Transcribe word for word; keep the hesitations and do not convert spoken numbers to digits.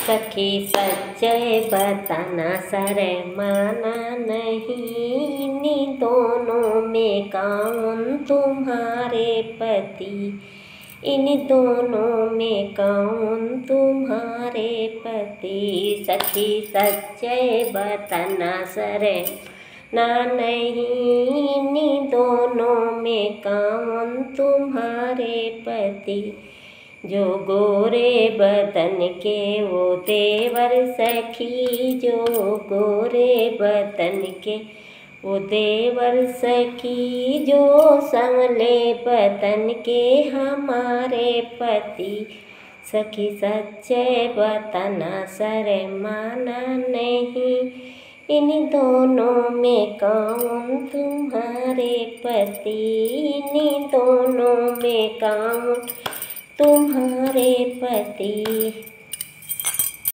सखी सच्चे बताना सर माना नहीं, इन दोनों में कौन तुम्हारे पति, इन दोनों में कौन तुम्हारे पति। सखी सच्चे बताना सर ना नहीं, इन दोनों में कौन तुम्हारे पति। जो गोरे बदन के वो देवर सखी, जो गोरे बदन के वो देवर सखी, जो संवले बदन के हमारे पति। सखी सच्चे बताना सर माना नहीं, इन दोनों में कौन तुम्हारे पति, इन दोनों में कौन तुम्हारे पति।